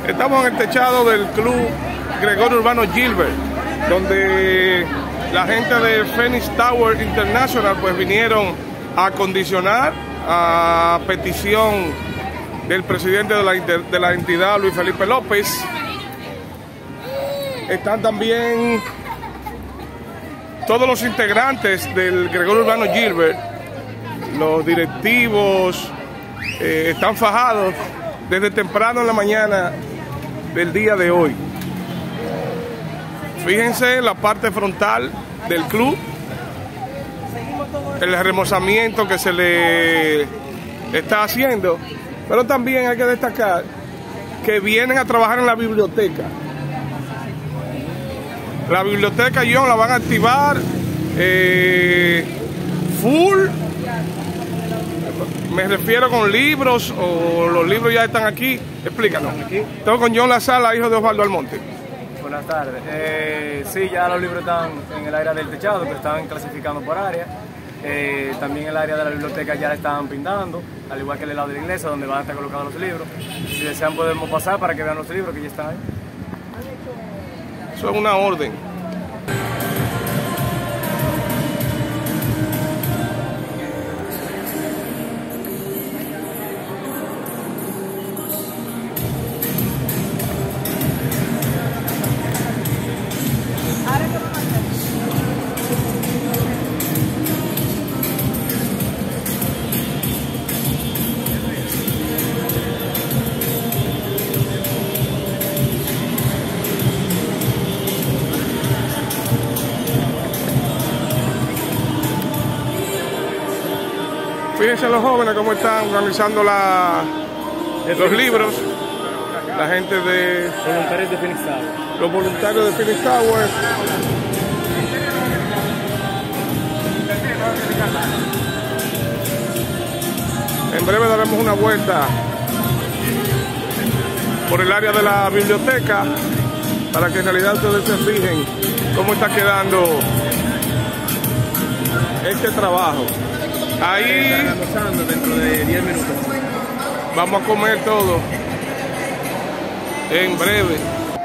Estamos en el techado del Club Gregorio Urbano Gilbert, donde la gente de Phoenix Tower International pues vinieron a acondicionar a petición del presidente de la entidad, Luis Felipe López. Están también todos los integrantes del Gregorio Urbano Gilbert, los directivos, están fajados desde temprano en la mañana del día de hoy. Fíjense en la parte frontal del club, el remozamiento que se le está haciendo, pero también hay que destacar que vienen a trabajar en la biblioteca. La biblioteca la van a activar full. Me refiero con libros, o los libros ya están aquí. Explícanos. Estoy con John Lazala, hijo de Osvaldo Almonte. Buenas tardes. Sí, ya los libros están en el área del techado, que están clasificando por área. También el área de la biblioteca ya la están pintando, al igual que el lado de la iglesia, donde van a estar colocados los libros. Si desean podemos pasar para que vean los libros que ya están ahí. Eso es una orden. Fíjense los jóvenes cómo están organizando los libros, la gente de voluntarios de Phoenix Tower. Los voluntarios de Phoenix Tower. En breve daremos una vuelta por el área de la biblioteca para que en realidad ustedes se fijen cómo está quedando este trabajo. Ahí dentro de 10 minutos. Vamos a comer todo en breve.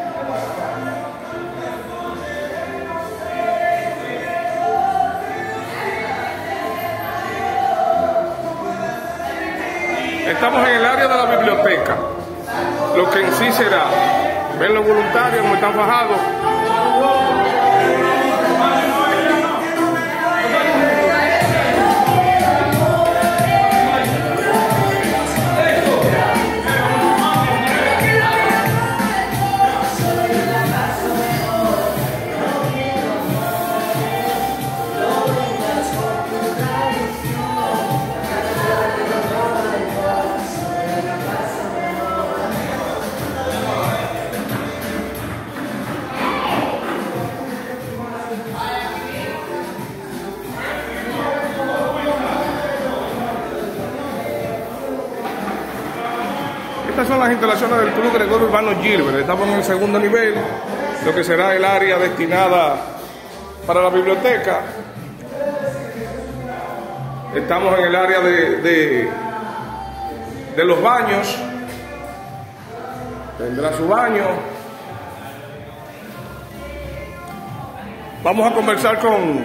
Estamos en el área de la biblioteca, lo que en sí será. Ven los voluntarios como están fajados. Estas son las instalaciones del Club Gregorio Urbano Gilbert. Estamos en el segundo nivel, lo que será el área destinada para la biblioteca. Estamos en el área de los baños. Tendrá su baño. Vamos a conversar con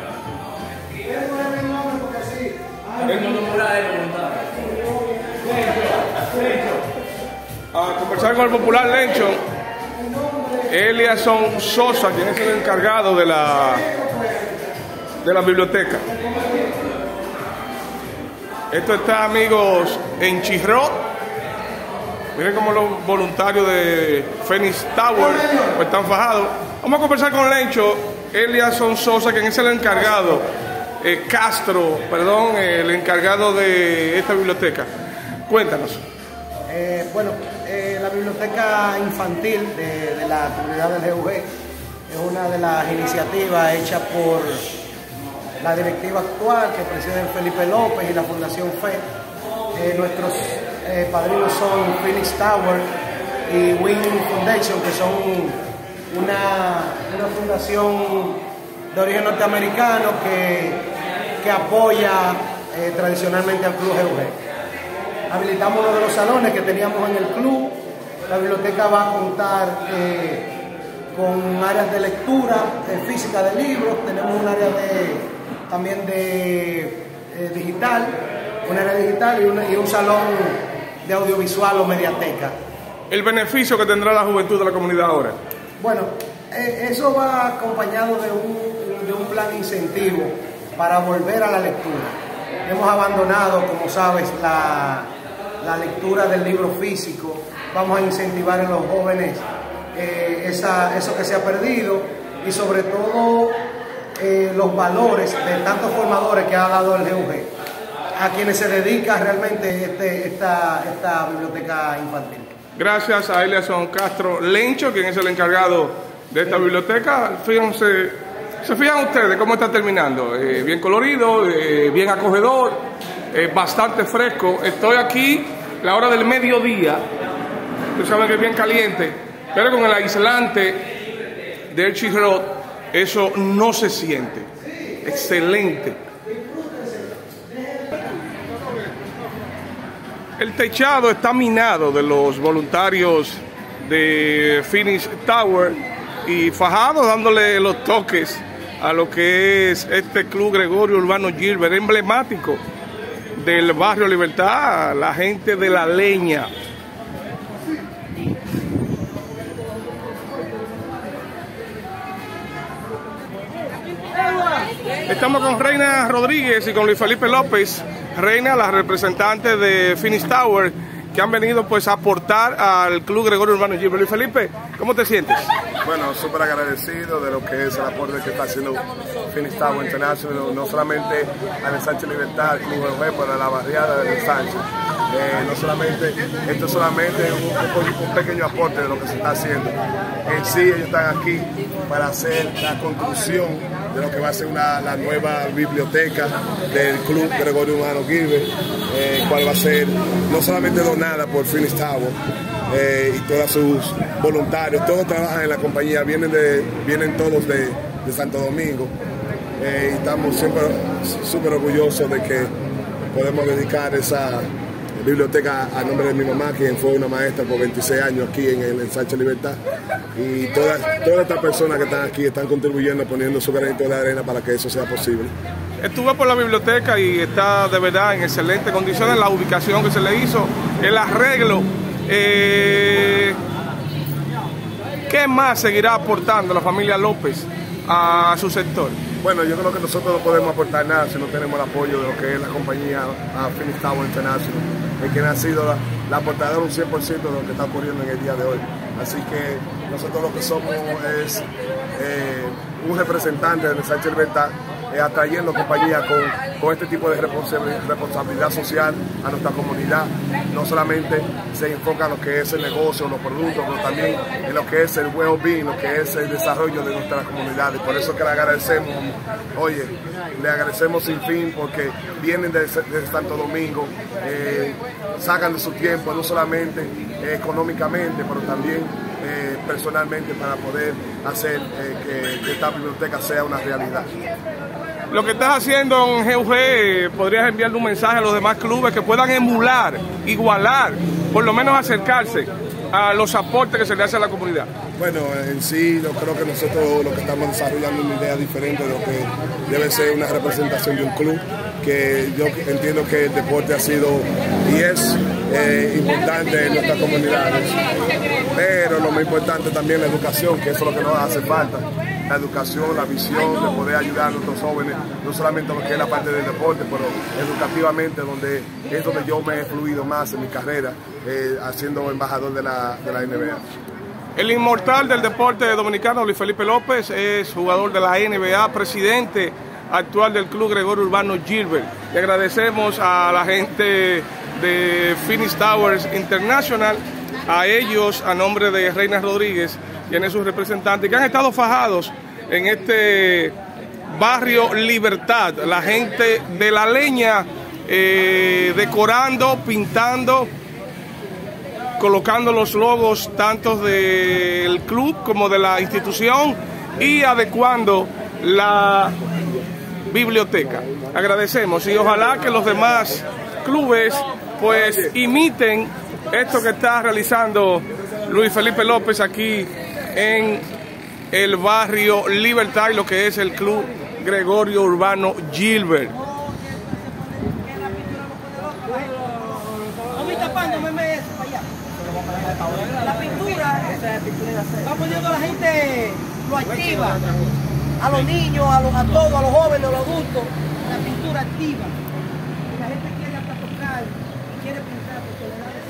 el popular Lencho, Eliason Sosa, quien es el encargado de la biblioteca. Esto está, amigos, en Chirró. Miren cómo los voluntarios de Phoenix Tower pues están fajados. Vamos a conversar con Lencho, Eliason Sosa, quien es el encargado, el encargado de esta biblioteca. Cuéntanos. La biblioteca infantil de la comunidad del GUG es una de las iniciativas hechas por la directiva actual que preside Felipe López y la Fundación FE. Nuestros padrinos son Phoenix Tower y Wing Foundation, que son una fundación de origen norteamericano que apoya tradicionalmente al Club GUG. Habilitamos uno de los salones que teníamos en el club La biblioteca va a contar con áreas de lectura física de libros, tenemos un área también de digital, un área digital y un salón de audiovisual o mediateca. ¿El beneficio que tendrá la juventud de la comunidad ahora? Bueno, eso va acompañado de un plan incentivo para volver a la lectura. Hemos abandonado, como sabes, la lectura del libro físico. Vamos a incentivar en los jóvenes eso que se ha perdido y sobre todo los valores de tantos formadores que ha dado el GUG, a quienes se dedica realmente esta biblioteca infantil. Gracias a Eliason Castro Lencho, quien es el encargado de esta biblioteca. Fíjense, se fijan ustedes cómo está terminando, bien colorido, bien acogedor, bastante fresco. Estoy aquí la hora del mediodía, ustedes saben que es bien caliente, pero con el aislante del Chirrot eso no se siente. Excelente. El techado está minado de los voluntarios de Phoenix Tower y fajado dándole los toques a lo que es este Club Gregorio Urbano Gilbert, emblemático del barrio Libertad, la gente de La Leña. Estamos con Reina Rodríguez y con Luis Felipe López. Reina, la representante de Phoenix Tower, que han venido pues a aportar al Club Gregorio Urbano Gilbert. Luis Felipe, ¿cómo te sientes? Bueno, súper agradecido de lo que es el aporte que está haciendo Phoenix Tower International, no solamente al Ensanche Libertad, al Club GUG, pero a la barriada del Ensanche. No solamente, esto es solamente un pequeño aporte de lo que se está haciendo. En sí, ellos están aquí para hacer la conclusión de lo que va a ser la nueva biblioteca del Club Gregorio Urbano Gilbert, cual va a ser no solamente donada por Phoenix Tower y todos sus voluntarios, todos trabajan en la compañía, vienen todos de Santo Domingo, y estamos siempre súper orgullosos de que podemos dedicar esa biblioteca a nombre de mi mamá, quien fue una maestra por 26 años aquí en el Ensanche Libertad, y todas estas personas que están aquí están contribuyendo, poniendo su granito de arena para que eso sea posible. Estuve por la biblioteca y está de verdad en excelentes condiciones, la ubicación que se le hizo, el arreglo. ¿Qué más seguirá aportando la familia López a su sector? Bueno, yo creo que nosotros no podemos aportar nada si no tenemos el apoyo de lo que es la compañía Phoenix Tower International, que ha sido la aportadora un 100% de lo que está ocurriendo en el día de hoy. Así que nosotros lo que somos es un representante del Ensanche Libertad, atrayendo compañías con este tipo de responsabilidad social a nuestra comunidad. No solamente se enfoca en lo que es el negocio, los productos, pero también en lo que es el well-being, lo que es el desarrollo de nuestras comunidades. Por eso que le agradecemos sin fin, porque vienen desde Santo Domingo, sacan de su tiempo, no solamente económicamente, pero también personalmente, para poder hacer que esta biblioteca sea una realidad. Lo que estás haciendo en GUG, podrías enviarle un mensaje a los demás clubes que puedan emular, igualar, por lo menos acercarse a los aportes que se le hace a la comunidad. Bueno, en sí yo creo que nosotros lo que estamos desarrollando es una idea diferente de lo que debe ser una representación de un club, que yo entiendo que el deporte ha sido y es importante en nuestras comunidades, pero lo más importante también la educación, que eso es lo que nos hace falta. La educación, la visión de poder ayudar a nuestros jóvenes, no solamente lo que es la parte del deporte, pero educativamente, donde es donde yo me he fluido más en mi carrera, siendo embajador de la NBA. El inmortal del deporte dominicano, Luis Felipe López, es jugador de la NBA, presidente actual del Club Gregorio Urbano Gilbert. Le agradecemos a la gente de Phoenix Towers International, a ellos, a nombre de Reina Rodríguez, quien es su representante, que han estado fajados en este barrio Libertad, la gente de La Leña, decorando, pintando, colocando los logos tanto del club como de la institución y adecuando la biblioteca. Agradecemos y ojalá que los demás clubes pues imiten esto que está realizando Luis Felipe López aquí en el barrio Libertad, lo que es el Club Gregorio Urbano Gilbert. La pintura va poniendo a la gente, lo activa, a los niños, a todos, a los jóvenes, a los adultos, la pintura activa. Y la gente quiere hasta tocar, quiere pintar porque le da